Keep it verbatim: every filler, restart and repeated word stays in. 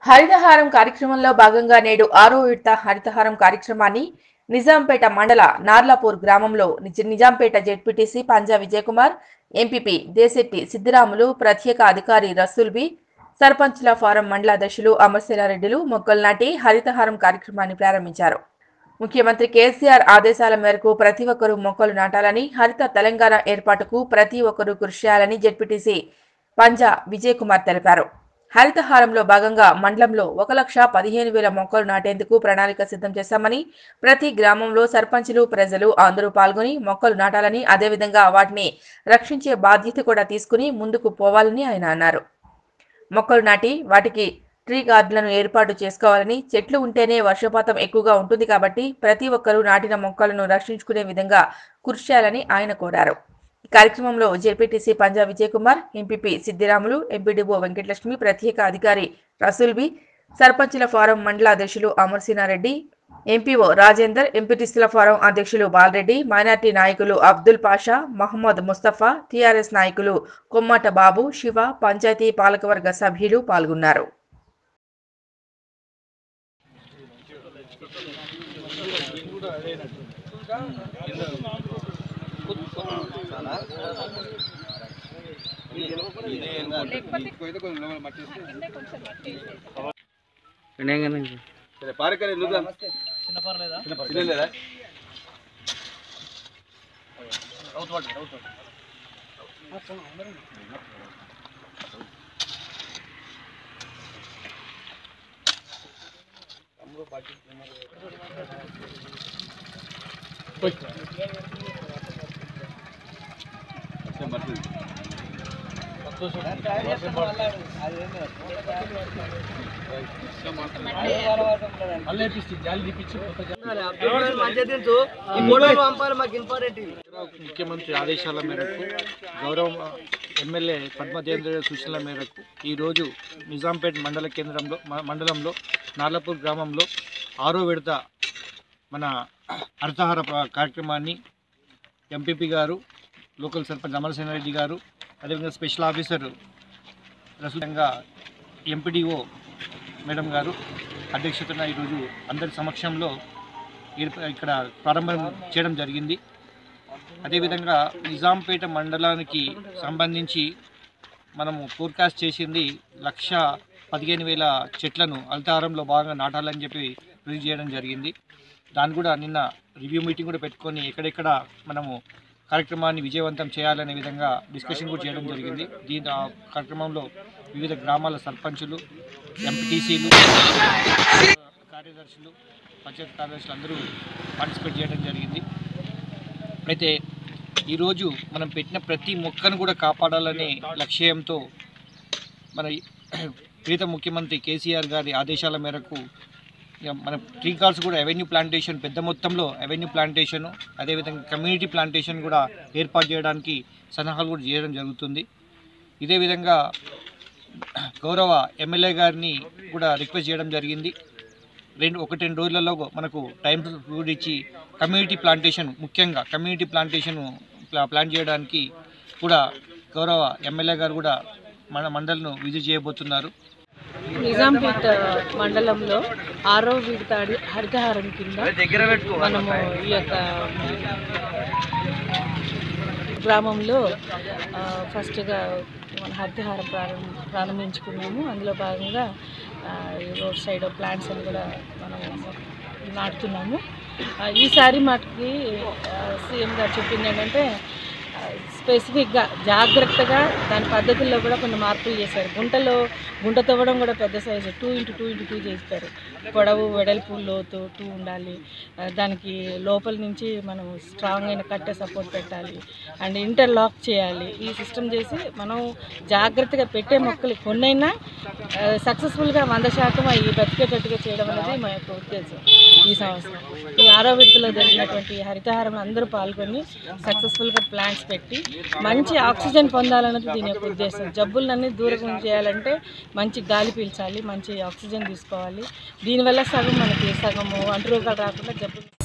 హరితహారం కార్యక్రమంలో భాగంగా నేడు ఆరో విడత హరితహారం కార్యక్రమాన్ని నిజాంపేట మండల నార్లాపూర్ గ్రామంలో నిజాంపేట జెడ్పీటీసీ పంజా విజయకుమార్, ఎంపీపీ దేశెట్టి సిద్దిరాములు, ప్రత్యేక అధికారి రసూల్బీ, సర్పంచ్ల ఫారం మండల అధ్యక్షులు అమర్శిలారెడ్డిలు మొక్కలు నాటి హరితహారం కార్యక్రమాన్ని ప్రారంభించారు. ముఖ్యమంత్రి కేసీఆర్ ఆదేశాల మేరకు ప్రతి ఒక్కరూ మొక్కలు నాటాలని, హరిత తెలంగాణ ఏర్పాటుకు ప్రతి ఒక్కరూ కృషి చేయాలని జెడ్పీటీసీ పంజా విజయకుమార్ తెలిపారు. హరితహారంలో భాగంగా మండలంలో ఒక లక్ష పదిహేను వేల మొక్కలు నాటేందుకు ప్రణాళిక సిద్ధం చేశామని, ప్రతి గ్రామంలో సర్పంచులు, ప్రజలు అందరూ పాల్గొని మొక్కలు నాటాలని, అదేవిధంగా వాటిని రక్షించే బాధ్యత కూడా తీసుకుని ముందుకు పోవాలని ఆయన అన్నారు. మొక్కలు నాటి వాటికి ట్రీ గార్డులను ఏర్పాటు చేసుకోవాలని, చెట్లు ఉంటేనే వర్షపాతం ఎక్కువగా ఉంటుంది కాబట్టి ప్రతి ఒక్కరూ నాటిన మొక్కలను రక్షించుకునే విధంగా కృషి చేయాలని ఆయన కోరారు. ఈ కార్యక్రమంలో ZPTC Panja Vijaykumar, MPP Siddiramulu, MPDO Venkatalakshmi, ప్రత్యేక అధికారి రసూల్బీ, సర్పంచ్ల ఫారం మండల అధ్యక్షులు అమర్శినారెడ్డి, ఎంపీఓ రాజేందర్, ఎంపీటీసీల ఫారం అధ్యక్షులు బాలరెడ్డి, మైనార్టీ నాయకులు అబ్దుల్ పాషా, మహమ్మద్ ముస్తఫా, టీఆర్ఎస్ నాయకులు కొమ్మాట బాబు, శివ, పంచాయతీ పాలకవర్గ సభ్యులు పాల్గొన్నారు. ముఖ్యమంత్రి ఆదేశాల మేరకు గౌరవ ఎమ్మెల్యే పద్మదేవేంద్ర సూచనల మేరకు ఈరోజు నిజాంపేట మండల కేంద్రంలో మండలంలో నార్లాపూర్ గ్రామంలో ఆరో విడత మన హరితహార కార్యక్రమాన్ని ఎంపీపీ గారు, లోకల్ సర్పంచ్ అమర్శినారెడ్డి గారు, అదేవిధంగా స్పెషల్ ఆఫీసర్ రసూలంగా ఎంపీడీఓ మేడం గారు అధ్యక్షతన ఈరోజు అందరి సమక్షంలో ఇక్కడ ప్రారంభం చేయడం జరిగింది. అదేవిధంగా నిజాంపేట మండలానికి సంబంధించి మనము ఫోర్కాస్ట్ చేసింది లక్ష పదిహేను వేల చెట్లను హరితహారంలో భాగంగా నాటాలని చెప్పి రిలీజ్ చేయడం జరిగింది. దాన్ని కూడా నిన్న రివ్యూ మీటింగ్ కూడా పెట్టుకొని ఎక్కడెక్కడ మనము కార్యక్రమాన్ని విజయవంతం చేయాలనే విధంగా డిస్కషన్ కూడా చేయడం జరిగింది. దీని ఆ కార్యక్రమంలో వివిధ గ్రామాల సర్పంచులు, ఎంపీటీసీలు, కార్యదర్శులు, పంచాయతీ కార్యదర్శులు అందరూ పార్టిసిపేట్ చేయడం జరిగింది. అయితే ఈరోజు మనం పెట్టిన ప్రతి మొక్కను కూడా కాపాడాలనే లక్ష్యంతో మన ప్రీత ముఖ్యమంత్రి కేసీఆర్ గారి ఆదేశాల మేరకు మన ట్రీ గార్డ్స్ కూడా అవెన్యూ ప్లాంటేషన్, పెద్ద మొత్తంలో అవెన్యూ ప్లాంటేషన్, అదేవిధంగా కమ్యూనిటీ ప్లాంటేషన్ కూడా ఏర్పాటు చేయడానికి సన్నాహాలు కూడా చేయడం జరుగుతుంది. ఇదే విధంగా గౌరవ ఎమ్మెల్యే గారిని కూడా రిక్వెస్ట్ చేయడం జరిగింది. రెండు ఒకటి రెండు రోజులలో మనకు టైం కూడా ఇచ్చి కమ్యూనిటీ ప్లాంటేషన్, ముఖ్యంగా కమ్యూనిటీ ప్లాంటేషన్ ప్లాన్ చేయడానికి కూడా గౌరవ ఎమ్మెల్యే గారు కూడా మన మండలిను విజిట్ చేయబోతున్నారు. నిజాంపేట మండలంలో ఆరో విడత హరితహారం కింద మనము ఈ యొక్క గ్రామంలో ఫస్ట్గా మన హరితహారం ప్రారంభ ప్రారంభించుకున్నాము. అందులో భాగంగా రోడ్ సైడ్ ప్లాంట్స్ అని కూడా మనం నాటుతున్నాము. ఈసారి మటుకి సీఎం గారు చెప్పింది ఏంటంటే స్పెసిఫిక్గా జాగ్రత్తగా దాని పద్ధతుల్లో కూడా కొన్ని మార్పులు చేశారు. గుంటలో గుంట తవ్వడం కూడా పెద్ద size two into two into two చేస్తారు. పొడవు, వెడల్పు, లోతు టూ ఉండాలి. దానికి లోపల నుంచి మనం స్ట్రాంగ్ అయిన కట్టే సపోర్ట్ పెట్టాలి అండ్ ఇంటర్లాక్ చేయాలి. ఈ సిస్టమ్ చేసి మనం జాగ్రత్తగా పెట్టే మొక్కలు కొన్నైనా సక్సెస్ఫుల్గా వంద శాతం అవి బతికేటట్టుగా చేయడం అనేది మా యొక్క ఉద్దేశం. ఈ సంవత్సరం ఈ ఆరో విడతలో జరిగినటువంటి హరితహారం అందరూ పాల్గొని సక్సెస్ఫుల్గా ప్లాంట్స్ పెట్టి మంచి ఆక్సిజన్ పొందాలన్నది దీని యొక్క ఉద్దేశం. జబ్బులన్నీ దూరం చేయాలంటే మంచి గాలి పీల్చాలి, మంచి ఆక్సిజన్ తీసుకోవాలి. దీనివల్ల సగం మనకి సగము అంటు రోగాలు రాకుండా జబ్బులు